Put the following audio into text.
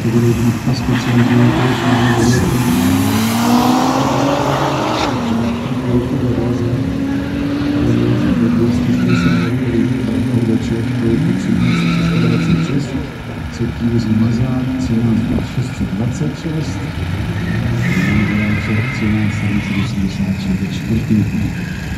kategorii dvojka speciální tož třetí Jiří Mazák, 13 626, 13 784, čtvrtý.